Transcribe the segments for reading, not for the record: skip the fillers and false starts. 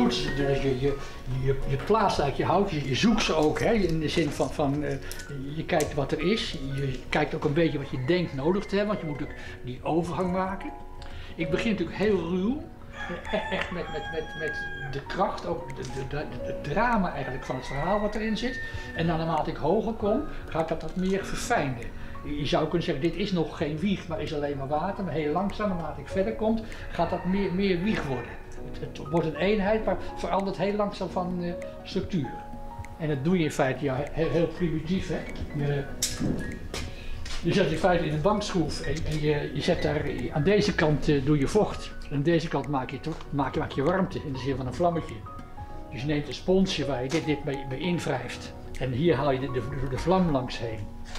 doet, dus je plaatst eigenlijk je houtjes, je zoekt ze ook, hè, in de zin van je kijkt wat er is, je kijkt ook een beetje wat je denkt nodig te hebben, want je moet natuurlijk die overgang maken. Ik begin natuurlijk heel ruw, echt met de kracht, ook het drama eigenlijk van het verhaal wat erin zit. En dan naarmate ik hoger kom, ga ik dat meer verfijnen. Je zou kunnen zeggen, dit is nog geen wieg, maar is alleen maar water. Maar heel langzaam, naarmate ik verder kom, gaat dat meer wieg worden. Het wordt een eenheid, maar verandert heel langzaam van structuur. En dat doe je in feite heel primitief. Hè? Je zet in feite in een bankschroef en je zet daar aan deze kant doe je vocht. En aan deze kant maak je warmte in de zin van een vlammetje. Dus je neemt een sponsje waar je dit mee invrijft. En hier haal je de vlam langs heen.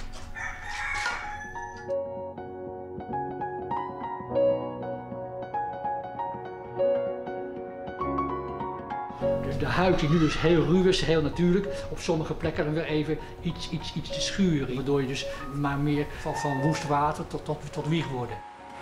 De huid die nu dus heel ruw is, heel natuurlijk, op sommige plekken dan weer even iets te schuren. Waardoor je dus maar meer van woest water tot wieg worden.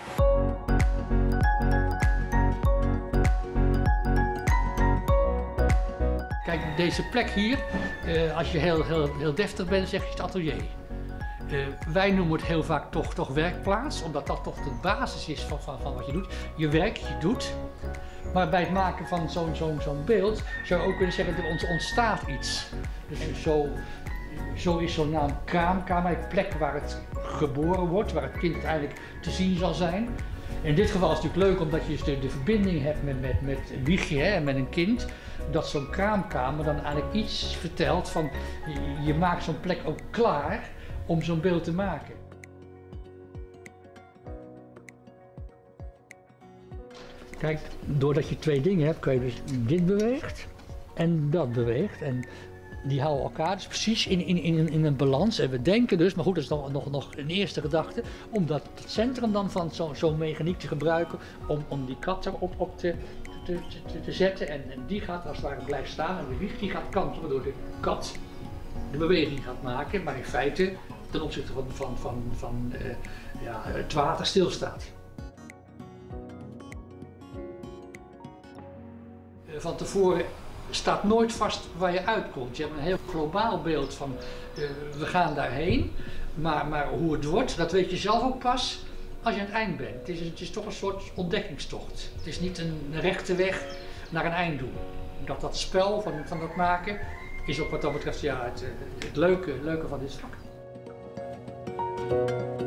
Kijk, deze plek hier, als je heel deftig bent, zeg je het atelier. Wij noemen het heel vaak toch werkplaats, omdat dat toch de basis is van wat je doet. Je werkt, je doet. Maar bij het maken van zo'n beeld zou je ook kunnen zeggen dat er ontstaat iets. Dus zo is zo'n naam kraamkamer, een plek waar het geboren wordt, waar het kind uiteindelijk te zien zal zijn. In dit geval is het natuurlijk leuk omdat je de verbinding hebt met een wiegje en met een kind. Dat zo'n kraamkamer dan eigenlijk iets vertelt van je maakt zo'n plek ook klaar om zo'n beeld te maken. Kijk, doordat je twee dingen hebt, kun je dus dit beweegt en dat beweegt. En die houden elkaar dus precies in een balans. En we denken dus, maar goed, dat is nog een eerste gedachte, om het centrum dan van zo'n mechaniek te gebruiken om die kat erop te zetten. En die gaat als het ware blijven staan en de wieg die gaat kantelen, waardoor de kat de beweging gaat maken, maar in feite ten opzichte van het water stilstaat. Van tevoren staat nooit vast waar je uitkomt. Je hebt een heel globaal beeld van we gaan daarheen, maar hoe het wordt, dat weet je zelf ook pas als je aan het eind bent. Het is toch een soort ontdekkingstocht. Het is niet een rechte weg naar een einddoel. Dat spel van dat maken is ook wat dat betreft het leuke van dit vak.